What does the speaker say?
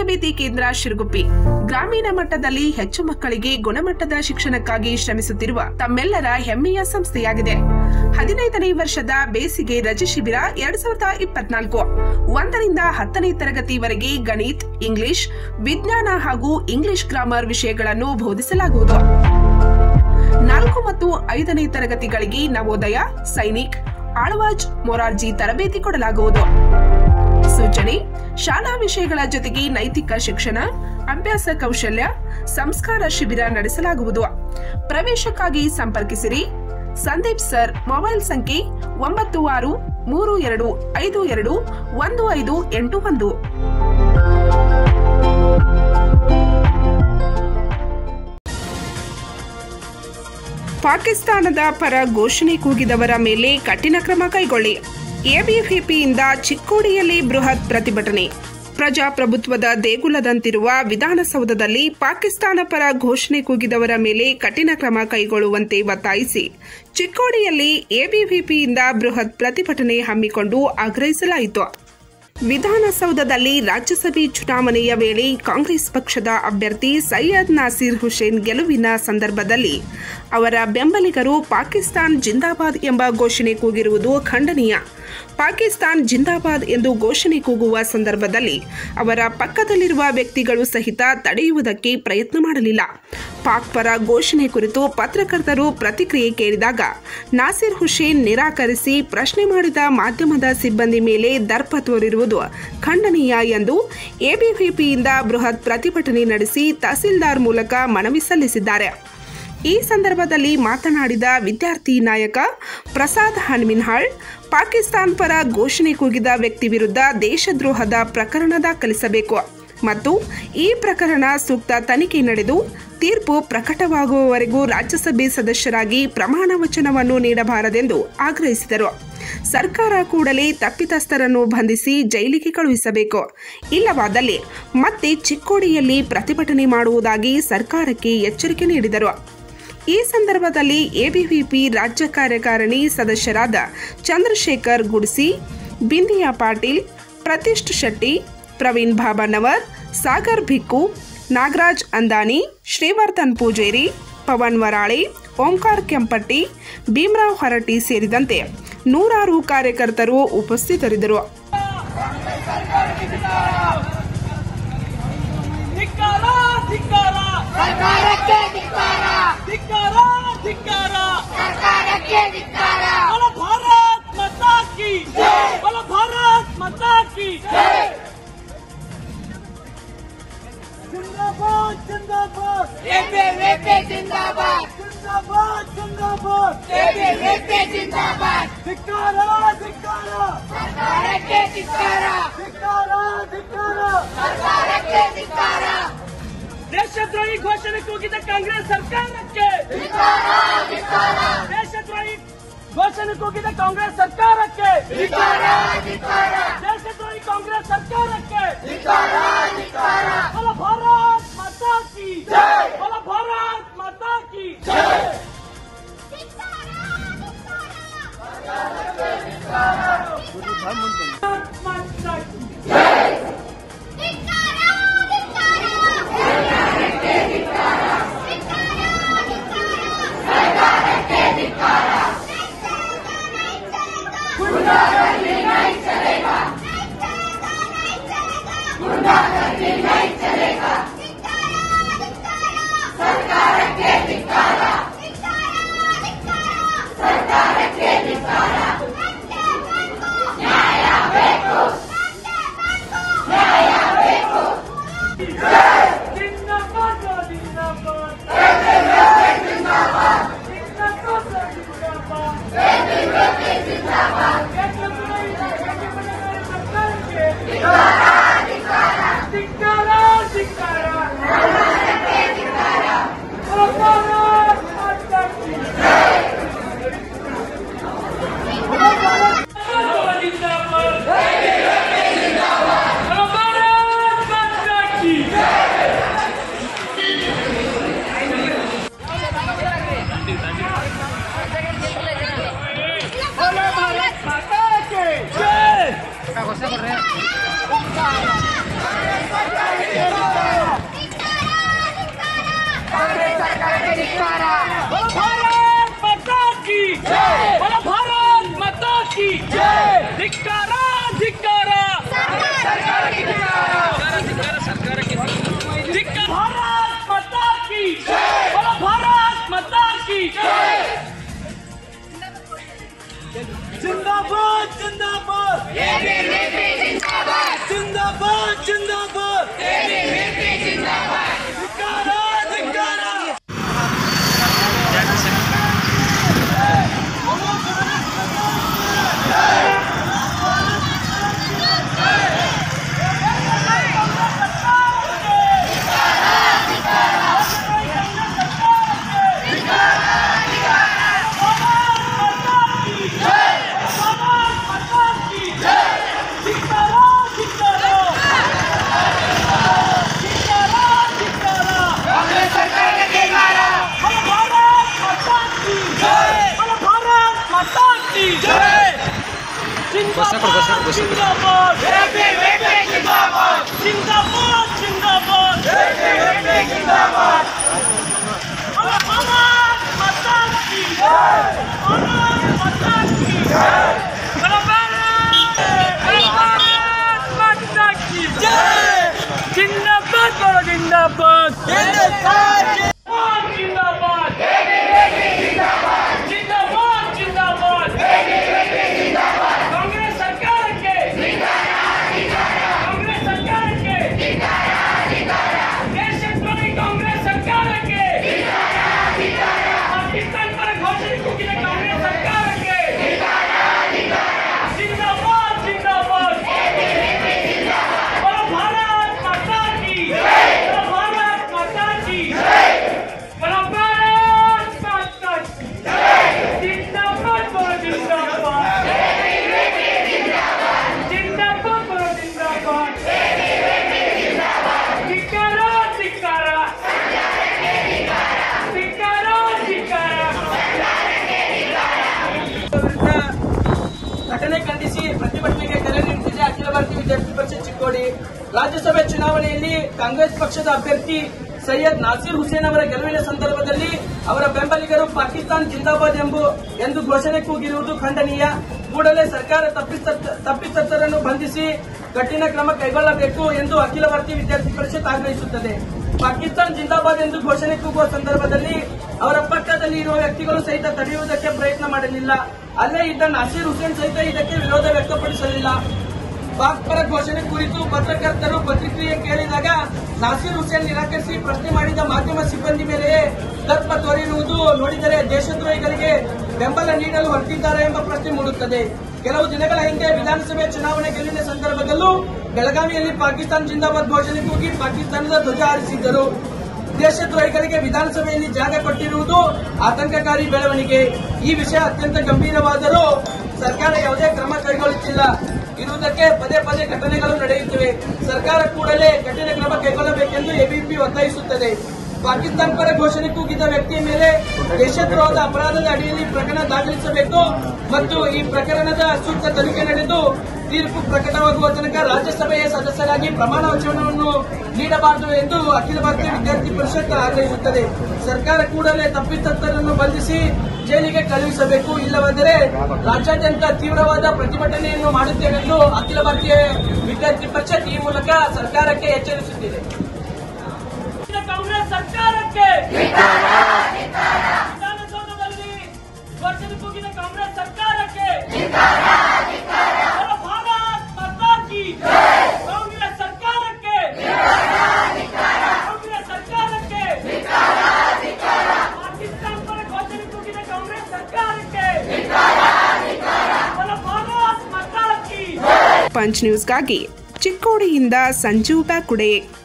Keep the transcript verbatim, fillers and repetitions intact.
ತರಬೇತಿ ಕೇಂದ್ರ ಶಿರಗುಪ್ಪಿ ಗ್ರಾಮೀಣ ಮಟ್ಟದಲ್ಲಿ ಹೆಚ್ಚು ಮಕ್ಕಳಿಗೆ ಗುಣಮಟ್ಟದ ಶಿಕ್ಷಣಕ್ಕಾಗಿ ಶ್ರಮಿಸುತ್ತಿರುವ ತಮ್ಮೆಲ್ಲರ ಹೆಮ್ಮೆಯ ಸಂಸ್ಥೆಯಾಗಿದೆ. ಹದಿನೈದನೇ ವರ್ಷದ ಬೇಸಿಗೆ ರಜೆ ಶಿಬಿರ ಎರಡ್ ಸಾವಿರದ ಇಪ್ಪತ್ನಾಲ್ಕು ಒಂದರಿಂದ ಹತ್ತನೇ ತರಗತಿವರೆಗೆ ಗಣಿತ್, ಇಂಗ್ಲಿಷ್, ವಿಜ್ಞಾನ ಹಾಗೂ ಇಂಗ್ಲಿಷ್ ಗ್ರಾಮರ್ ವಿಷಯಗಳನ್ನು ಬೋಧಿಸಲಾಗುವುದು. ನಾಲ್ಕು ಮತ್ತು ಐದನೇ ತರಗತಿಗಳಿಗೆ ನವೋದಯ, ಸೈನಿಕ್, ಆಳ್ವಾಜ್, ಮೊರಾರ್ಜಿ ತರಬೇತಿ ಕೊಡಲಾಗುವುದು. ಸೂಚನೆ: ಶಾಲಾ ವಿಷಯಗಳ ಜೊತೆಗೆ ನೈತಿಕ ಶಿಕ್ಷಣ, ಅಭ್ಯಾಸ ಕೌಶಲ್ಯ, ಸಂಸ್ಕಾರ ಶಿಬಿರ ನಡೆಸಲಾಗುವುದು. ಪ್ರವೇಶಕ್ಕಾಗಿ ಸಂಪರ್ಕಿಸಿರಿ. ಸಂದೀಪ್ ಸರ್, ಮೊಬೈಲ್ ಸಂಖ್ಯೆ ಒಂಬತ್ತು ಆರು ಮೂರು ಎರಡು ಐದು ಎರಡು ಒಂದು ಐದು ಎಂಟು ಒಂದು. ಪಾಕಿಸ್ತಾನದ ಪರ ಘೋಷಣೆ ಕೂಗಿದವರ ಮೇಲೆ ಕಠಿಣ ಕ್ರಮ ಕೈಗೊಳ್ಳಿ. ಎಬಿವಿಪಿಯಿಂದ ಚಿಕ್ಕೋಡಿಯಲ್ಲಿ ಬೃಹತ್ ಪ್ರತಿಭಟನೆ. ಪ್ರಜಾಪ್ರಭುತ್ವದ ದೇಗುಲದಂತಿರುವ ವಿಧಾನಸೌಧದಲ್ಲಿ ಪಾಕಿಸ್ತಾನ ಪರ ಘೋಷಣೆ ಕೂಗಿದವರ ಮೇಲೆ ಕಠಿಣ ಕ್ರಮ ಕೈಗೊಳ್ಳುವಂತೆ ಒತ್ತಾಯಿಸಿ ಚಿಕ್ಕೋಡಿಯಲ್ಲಿ ಎಬಿವಿಪಿಯಿಂದ ಬೃಹತ್ ಪ್ರತಿಭಟನೆ ಹಮ್ಮಿಕೊಂಡು ಆಗ್ರಹಿಸಲಾಯಿತು. ವಿಧಾನಸೌಧದಲ್ಲಿ ರಾಜ್ಯಸಭೆ ಚುನಾವಣೆಯ ವೇಳೆ ಕಾಂಗ್ರೆಸ್ ಪಕ್ಷದ ಅಭ್ಯರ್ಥಿ ಸೈಯದ್ ನಾಸೀರ್ ಹುಸೇನ್ ಗೆಲುವಿನ ಸಂದರ್ಭದಲ್ಲಿ ಅವರ ಬೆಂಬಲಿಗರು ಪಾಕಿಸ್ತಾನ್ ಜಿಂದಾಬಾದ್ ಎಂಬ ಘೋಷಣೆ ಕೂಗಿರುವುದು ಖಂಡನೀಯ. ಪಾಕಿಸ್ತಾನ್ ಜಿಂದಾಬಾದ್ ಎಂದು ಘೋಷಣೆ ಕೂಗುವ ಸಂದರ್ಭದಲ್ಲಿ ಅವರ ಪಕ್ಕದಲ್ಲಿರುವ ವ್ಯಕ್ತಿಗಳು ಸಹಿತ ತಡೆಯುವುದಕ್ಕೆ ಪ್ರಯತ್ನ ಮಾಡಲಿಲ್ಲ. ಪಾಕ್ ಪರ ಘೋಷಣೆ ಕುರಿತು ಪತ್ರಕರ್ತರು ಪ್ರತಿಕ್ರಿಯೆ ಕೇಳಿದಾಗ ನಾಸೀರ್ ಹುಸೇನ್ ನಿರಾಕರಿಸಿ ಪ್ರಶ್ನೆ ಮಾಡಿದ ಮಾಧ್ಯಮದ ಸಿಬ್ಬಂದಿ ಮೇಲೆ ದರ್ಪ ತೋರಿರುವುದು ಖಂಡನೀಯ ಎಂದು ಎಬಿವಿಪಿಯಿಂದ ಬೃಹತ್ ಪ್ರತಿಭಟನೆ ನಡೆಸಿ ತಹಸೀಲ್ದಾರ್ ಮೂಲಕ ಮನವಿ ಸಲ್ಲಿಸಿದ್ದಾರೆ. ಈ ಸಂದರ್ಭದಲ್ಲಿ ಮಾತನಾಡಿದ ವಿದ್ಯಾರ್ಥಿ ನಾಯಕ ಪ್ರಸಾದ್ ಹಣ್ಮಿನ್ಹಾಳ್, ಪಾಕಿಸ್ತಾನ್ ಪರ ಘೋಷಣೆ ಕೂಗಿದ ವ್ಯಕ್ತಿ ವಿರುದ್ಧ ದೇಶದ್ರೋಹದ ಪ್ರಕರಣ ದಾಖಲಿಸಬೇಕು ಮತ್ತು ಈ ಪ್ರಕರಣ ಸೂಕ್ತ ತನಿಖೆ ನಡೆದು ತೀರ್ಪು ಪ್ರಕಟವಾಗುವವರೆಗೂ ರಾಜ್ಯಸಭೆ ಸದಸ್ಯರಾಗಿ ಪ್ರಮಾಣ ವಚನವನ್ನು ನೀಡಬಾರದೆಂದು ಆಗ್ರಹಿಸಿದರು. ಸರ್ಕಾರ ಕೂಡಲೇ ತಪ್ಪಿತಸ್ಥರನ್ನು ಬಂಧಿಸಿ ಜೈಲಿಗೆ ಕಳುಹಿಸಬೇಕು. ಇಲ್ಲವಾದಲ್ಲಿ ಮತ್ತೆ ಚಿಕ್ಕೋಡಿಯಲ್ಲಿ ಪ್ರತಿಭಟನೆ ಮಾಡುವುದಾಗಿ ಸರ್ಕಾರಕ್ಕೆ ಎಚ್ಚರಿಕೆ ನೀಡಿದರು. ಈ ಸಂದರ್ಭದಲ್ಲಿ ಎಬಿವಿಪಿ ರಾಜ್ಯ ಕಾರ್ಯಕಾರಿಣಿ ಸದಸ್ಯರಾದ ಚಂದ್ರಶೇಖರ್ ಗುಡ್ಸಿ, ಬಿಂದಿಯಾ ಪಾಟೀಲ್, ಪ್ರತಿಷ್ಠ ಶೆಟ್ಟಿ, ಪ್ರವೀಣ್ ಭಾಬನವರ್, ಸಾಗರ್ ಭಿಕ್ಕು, ನಾಗರಾಜ್ ಅಂದಾನಿ, ಶ್ರೀವರ್ಧನ್ ಪೂಜೇರಿ, ಪವನ್ ವರಾಳೆ, ಓಂಕಾರ್ ಕೆಂಪಟ್ಟಿ, ಭೀಮರಾವ್ ಹೊರಟ್ಟಿ ಸೇರಿದಂತೆ ನೂರಾರು ಕಾರ್ಯಕರ್ತರು ಉಪಸ್ಥಿತರಿದ್ದರು. जिंदाबाद जिंदाबाद एबीवीपी जिंदाबाद जिंदाबाद जिंदाबाद एबीवीपी जिंदाबाद धिक्कार धिक्कार सरकार के धिक्कार धिक्कार धिक्कार सरकार के धिक्कार ದೇಶದ್ರೋಹಿ ಘೋಷಣೆ ಕೂಗಿದ ಕಾಂಗ್ರೆಸ್ ಸರ್ಕಾರಕ್ಕೆ ಧಿಕ್ಕಾರ ಧಿಕ್ಕಾರ ದೇಶದ್ರೋಹಿ ಘೋಷಣೆ ಕೂಗಿದ ಕಾಂಗ್ರೆಸ್ ಸರ್ಕಾರಕ್ಕೆ ಧಿಕ್ಕಾರ ಧಿಕ್ಕಾರ ದೇಶದ್ರೋಹಿ ಕಾಂಗ್ರೆಸ್ ಸರ್ಕಾರಕ್ಕೆ ಧಿಕ್ಕಾರ ಧಿಕ್ಕಾರ बोलो भारत माता की जय बोलो भारत माता की जय गुंडागर्दी नहीं चलेगा गुंडागर्दी नहीं चलेगा सरकार के धिक्कार सरकार के धिक्कार न्याय ಬೇಕು न्याय ಬೇಕು जिंदाबाद जिंदाबाद एबीवीपी जिंदाबाद एबीवीपी जिंदाबाद धिक्कार धिक्कार जिंदाबाद जिंदाबाद जिंदाबाद जिंदाबाद जिंदाबाद जिंदाबाद जिंदाबाद जिंदाबाद जिंदाबाद जिंदाबाद भारत माता की भारत माता की भारत माता की जय जिंदाबाद जिंदाबाद जिंदाबाद जिंदाबाद घटने खंडिಸಿ ಪ್ರತಿಭಟನೆಗೆ ಕರೆ ನೀಡಿದೆ ಅಖಿಲ ಭಾರತೀಯ ವಿದ್ಯಾರ್ಥಿ ಪರಿಷತ್ ಚಿಕ್ಕೋಡಿ। ರಾಜ್ಯಸಭೆ ಚುನಾವಣೆಯಲ್ಲಿ ಕಾಂಗ್ರೆಸ್ ಪಕ್ಷದ ಅಭ್ಯರ್ಥಿ ಸೈಯದ್ ನಾಸೀರ್ ಹುಸೇನ್ ಅವರ ಗೆಲುವಿನ ಸಂದರ್ಭದಲ್ಲಿ ಅವರ ಬೆಂಬಲಿಗರು ಪಾಕಿಸ್ತಾನ್ ಜಿಂದಾಬಾದ್ ಎಂಬ ಎಂದು ಘೋಷಣೆ ಕೂಗಿರುವುದು ಖಂಡನೀಯ। ಕೂಡಲೇ ಸರ್ಕಾರ ತಪ್ಪಿತಸ್ಥರನ್ನು ಬಂಧಿಸಿ ಕಠಿಣ ಕ್ರಮ ಕೈಗೊಳ್ಳಬೇಕು ಎಂದು ಅಖಿಲ ಭಾರತೀಯ ವಿದ್ಯಾರ್ಥಿ ಪರಿಷತ್ ಆಗ್ರಹಿಸುತ್ತದೆ। ಪಾಕಿಸ್ತಾನ್ ಜಿಂದಾಬಾದ್ ಎಂದು ಘೋಷಣೆ ಕೂಗುವ ಸಂದರ್ಭದಲ್ಲಿ ಅವರ ಪಕ್ಕದಲ್ಲಿ ಇರುವ ವ್ಯಕ್ತಿಗಳು ಸಹಿತ ತಡೆಯುವುದಕ್ಕೆ ಪ್ರಯತ್ನ ಮಾಡಲಿಲ್ಲ। ಅಲ್ಲೇ ಇದ್ದ ನಾಸೀರ್ ಹುಸೇನ್ ಸಹಿತ ಇದಕ್ಕೆ ವಿರೋಧ ವ್ಯಕ್ತಪಡಿಸಲಿಲ್ಲ। ಪಾಕ್ ಪರ ಘೋಷಣೆ ಕುರಿತು ಪತ್ರಕರ್ತರು ಪ್ರತಿಕ್ರಿಯೆ ಕೇಳಿದಾಗ ನಾಸೀರ್ ಹುಸೇನ್ ನಿರಾಕರಿಸಿ ಪ್ರಶ್ನೆ ಮಾಡಿದ ಮಾಧ್ಯಮ ಸಿಬ್ಬಂದಿ ಮೇಲೆ ದರ್ಪ ತೋರಿರುವುದು ನೋಡಿದರೆ ದೇಶದ್ರೋಹಿಗಳಿಗೆ ಬೆಂಬಲ ನೀಡಲು ಹೊರಟಿದ್ದಾರೆ ಎಂಬ ಪ್ರಶ್ನೆ ಮೂಡುತ್ತದೆ। ಕೆಲವು ದಿನಗಳ ಹಿಂದೆ ವಿಧಾನಸಭೆ ಚುನಾವಣೆ ಗೆಲುವಿನ ಸಂದರ್ಭದಲ್ಲೂ ಬೆಳಗಾವಿಯಲ್ಲಿ ಪಾಕಿಸ್ತಾನ್ ಜಿಂದಾಬಾದ್ ಘೋಷಣೆ ಕೂಗಿ ಪಾಕಿಸ್ತಾನದ ಧ್ವಜ ಹಾರಿಸಿದ್ದರು। ದೇಶದ್ರೋಹಿಗಳಿಗೆ ವಿಧಾನಸಭೆಯಲ್ಲಿ ಜಾಗ ಕೊಟ್ಟಿರುವುದು ಆತಂಕಕಾರಿ ಬೆಳವಣಿಗೆ। ಈ ವಿಷಯ ಅತ್ಯಂತ ಗಂಭೀರವಾದರೂ ಸರ್ಕಾರ ಯಾವುದೇ ಕ್ರಮ ಕೈಗೊಳ್ಳುತ್ತಿಲ್ಲ ಇರುವುದಕ್ಕೆ ಪದೇ ಪದೇ ಘಟನೆಗಳು ನಡೆಯುತ್ತಿವೆ। ಸರ್ಕಾರ ಕೂಡಲೇ ಕಠಿಣ ಕ್ರಮ ಕೈಗೊಳ್ಳಬೇಕೆಂದು ಎಬಿಪಿ ಒತ್ತಾಯಿಸುತ್ತದೆ। ಪಾಕಿಸ್ತಾನ ಪರ ಘೋಷಣೆ ಕೂಗಿದ ವ್ಯಕ್ತಿಯ ಮೇಲೆ ದೇಶದ್ರೋಹದ ಅಪರಾಧದ ಅಡಿಯಲ್ಲಿ ಪ್ರಕರಣ ದಾಖಲಿಸಬೇಕು ಮತ್ತು ಈ ಪ್ರಕರಣದ ಸೂಕ್ತ ತನಿಖೆ ನಡೆದು ತೀರ್ಪು ಪ್ರಕಟವಾಗುವ ತನಕ ರಾಜ್ಯಸಭೆಯ ಸದಸ್ಯರಾಗಿ ಪ್ರಮಾಣ ವಚನವನ್ನು ನೀಡಬಾರದು ಎಂದು ಅಖಿಲ ಭಾರತೀಯ ವಿದ್ಯಾರ್ಥಿ ಪರಿಷತ್ ಆಗ್ರಹಿಸುತ್ತದೆ। ಸರ್ಕಾರ ಕೂಡಲೇ ತಪ್ಪಿತಸ್ಥರನ್ನು ಬಂಧಿಸಿ ಜೈಲಿಗೆ ಕಳುಹಿಸಬೇಕು, ಇಲ್ಲವಾದರೆ ರಾಜ್ಯಾದ್ಯಂತ ತೀವ್ರವಾದ ಪ್ರತಿಭಟನೆಯನ್ನು ಮಾಡುತ್ತೇವೆಂದು ಅಖಿಲ ಭಾರತೀಯ ವಿದ್ಯಾರ್ಥಿ ಪರಿಷತ್ ಈ ಮೂಲಕ ಸರ್ಕಾರಕ್ಕೆ ಎಚ್ಚರಿಸುತ್ತಿದೆ। ಕಾಂಗ್ರೆಸ್ ಸರ್ಕಾರಕ್ಕೆ ವಿಧಾನಸೌಧದಲ್ಲಿ ಘೋಷಣೆ ಕೂಗಿದ ಕಾಂಗ್ರೆಸ್ ಸರ್ಕಾರಕ್ಕೆ ಭಾರತ್ ಮಾತಾ ಕಿ ಕಾಂಗ್ರೆಸ್ ಸರ್ಕಾರಕ್ಕೆ ಕಾಂಗ್ರೆಸ್ ಸರ್ಕಾರಕ್ಕೆ ಪಾಕಿಸ್ತಾನ ಪರ ಘೋಷಣೆ ಕೂಗಿದ ಕಾಂಗ್ರೆಸ್ ಸರ್ಕಾರಕ್ಕೆ ಭಾರತ್ ಮಾತಾ ಕಿ। ಪಂಚ್ ನ್ಯೂಸ್ಗಾಗಿ ಚಿಕ್ಕೋಡಿಯಿಂದ ಸಂಜು ಬ್ಯಾಕುಡೆ।